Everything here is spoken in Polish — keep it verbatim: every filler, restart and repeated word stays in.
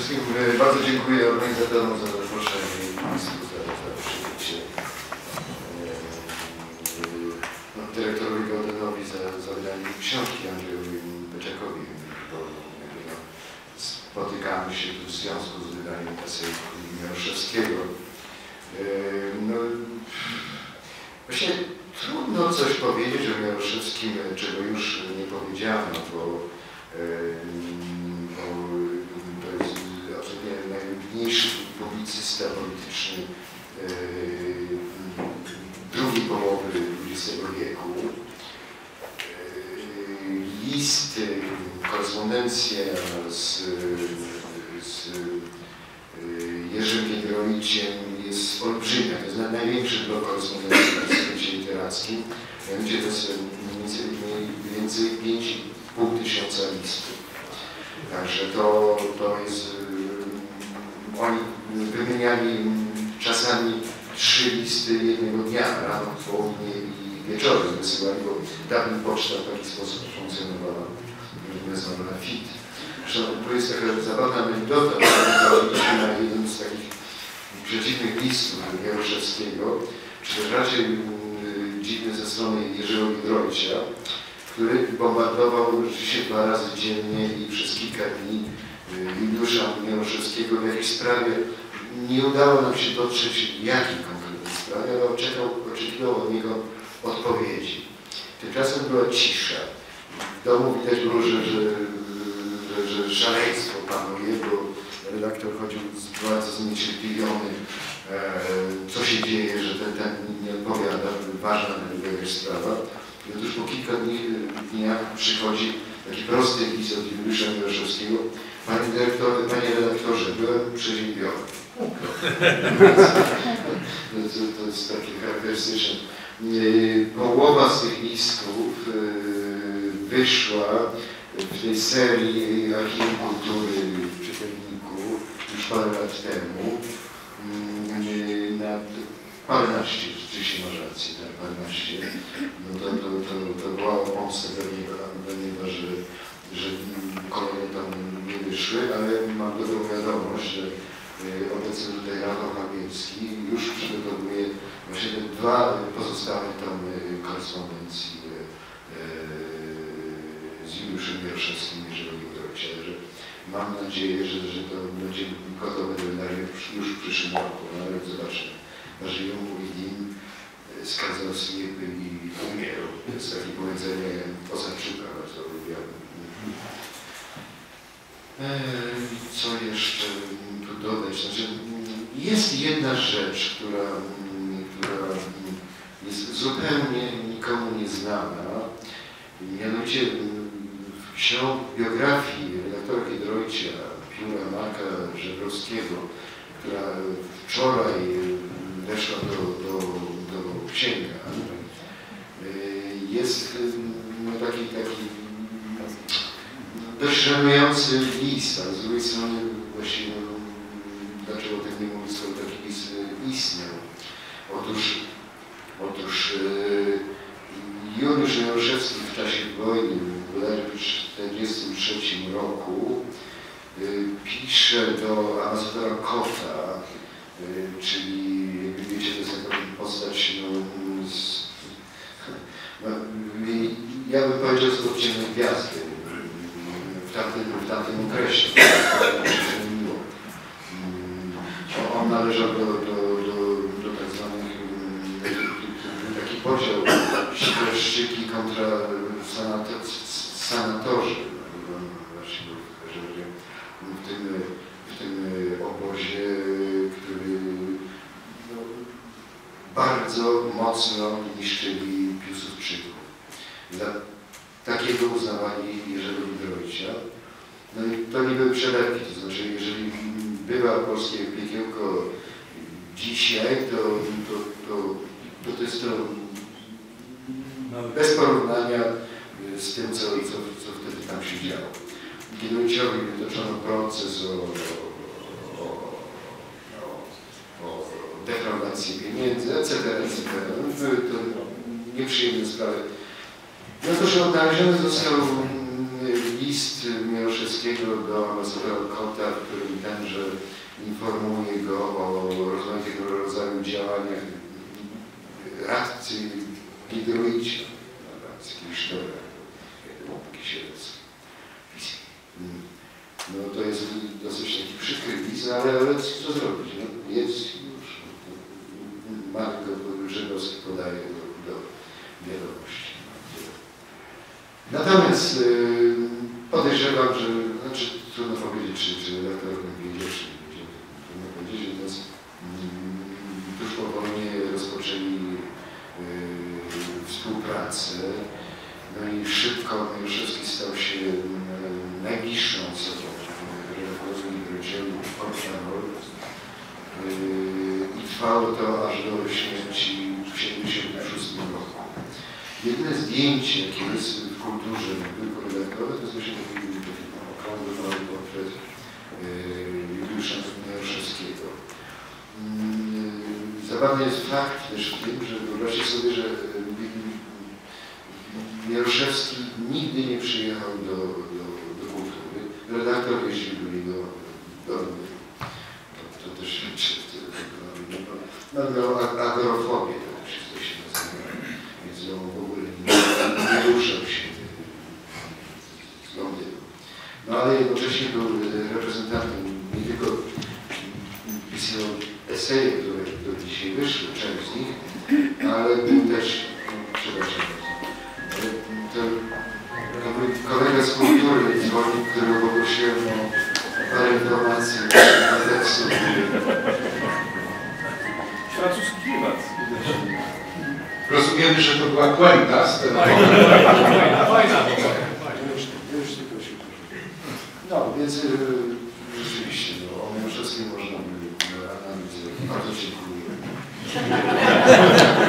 wszystkim bardzo dziękuję organizatorom za zaproszenie i Państwu za, za przyjęcie. No, dyrektorowi Goldenowi za, za wydanie książki, Andrzejowi Beczakowi, bo no, spotykamy się tu w związku z wydaniem eseju Jaroszewskiego. No, właśnie trudno coś powiedzieć o Jaroszewskim, czego już nie powiedziano, bo, bo to jest absolutnie najwybitniejszy publicysta polityczny drugiej połowy dwudziestego wieku. Listy, korespondencja z, z Jerzym Giedroyciem jest olbrzymia. To jest największy blok korespondencji w świecie literackim. Mianowicie to jest mniej więcej pięć i pół tysiąca listów. Także to, to jest... Oni wymieniali czasami trzy listy jednego dnia, rano, południe i wieczorem wysyłali, bo dawniej poczta w taki sposób funkcjonowała, nazwana F I T. Zresztą tu jest taka zabawna anegdota, że na jeden z takich przeciwnych listów Jaroszewskiego, czy też raczej dziwny ze strony Jerzego Giedroycia, który bombardował rzeczywiście dwa razy dziennie i przez kilka dni Juliusza Jaroszewskiego w jakiejś sprawie. Nie udało nam się dotrzeć w jakiej konkretnej sprawie, ale oczekiwał, oczekiwał od niego odpowiedzi. Tymczasem była cisza. W domu widać było, że, że, że, że szaleństwo panuje, bo redaktor chodził bardzo zniecierpliwiony, e, co się dzieje, że ten, ten nie odpowiada, ważna była jakaś sprawa. I otóż po kilka dni, dniach przychodzi taki prosty list od Juliusza Jaroszewskiego. Panie dyrektorze, panie redaktorze, byłem przeziębiony. To, to jest takie charakterystyczne. Połowa z tych listów wyszła w tej serii Archiwum Kultury w czytelniku już parę lat temu. Na paręnaście, rzeczywiście masz rację, tak, paręnaście. No to, to, to, to była pomsta dla niego, że, że kolejne tam nie wyszły, ale mam dobrą wiadomość, że obecny tutaj Rafał Habielski już przygotowuje właśnie te dwa pozostałe tomy korespondencji z Juliuszem Jaroszewskim i Jerzym Giedroyciem. Mam nadzieję, że, że to będzie gotowe do wydania już w przyszłym roku, no ale zobaczymy. Żyją i nim Skarzowski byli umierą. To jest takie powiedzenie Osadczyka, co lubiłem. Co jeszcze tu dodać? Znaczy, jest jedna rzecz, która, która jest zupełnie nikomu nieznana. Mianowicie ksiąg biografii redaktora Giedroycia, pióra Marka Żebrowskiego, która wczoraj weszła do, do, do księga, jest no, taki, taki dość żenujący list, ale z drugiej strony właściwie, no, dlaczego tak nie mówić, skoro taki list istniał. Otóż, otóż Juliusz Jaroszewski w czasie wojny, bodajże w tysiąc dziewięćset czterdziestym trzecim roku, pisze do ambasadora Kota, czyli, jak wiecie, to jest taka postać, no, z, no, ja bym powiedział, że to ciemne gwiazdy w tamtym, w tamtym okresie. On należał do, do, do, do tak zwanych, taki podział sikorszczyki kontra sanatorzy. Właśnie w tym, w tym obozie, który no, bardzo mocno niszczyli Piłsudczyków. Za takiego uznawali Jerzego Giedroycia. No i to nie były przelewki, to znaczy jeżeli bywa polskie piekiełko dzisiaj, to to, to, to, to jest to bez porównania z tym, co, co, co wtedy tam się działo. Giedroyciowi wytoczono proces o, o, o, o defraudację pieniędzy, et cetera et cetera. Były to nieprzyjemne sprawy. No to, że odnaleziony został list Jaroszewskiego do ambasadora Kota, w którym ten informuje go o rozmaitego rodzaju działaniach radcy Giedroycia, radcy Klisztora, Kisielec. No to jest dosyć taki przykry list, ale, ale co zrobić? No, jest już. Marko Żydowski podaje do, do wiadomości. Natomiast yy, podejrzewam, że, znaczy trudno powiedzieć, czy, czy redaktor wiedział, czy nie wiedział, trudno powiedzieć, natomiast yy, tuż po wojnie rozpoczęli yy, współpracę, no i szybko Mieroszewski stał się yy, najbliższą osobą redaktorowi Grodzielu Portmanol yy, i trwało to aż do śmierci w siedemdziesiątym szóstym roku. Jedyne zdjęcie, jakie jest w kulturze tylko redaktora, to jest właśnie taki okrągły mały portret yy, Juliusza Mieroszewskiego. Yy, zabawny jest fakt też w tym, że wyobraźcie sobie, że Mieroszewski nigdy nie przyjechał do, do, do kultury. Redaktor jeździł do niego domu. To, to też świadczy o tym. No, miał agorofobię, to wszystko się nazywa. Więc on w ogóle nie, nie ruszał się z Londynu. No ale jednocześnie był reprezentantem nie tylko pisał eseje, które do dzisiaj wyszły, część z nich, ale był też, przepraszam, to kolega z kultury dzwonił, którego poprosiłem o parę informacji na tekstu. Francuski klimat. Rozumiemy, że to była Quenta z tego. No, więc yy, rzeczywiście, no, o Mieroszewskim można by analizę. Bardzo dziękuję.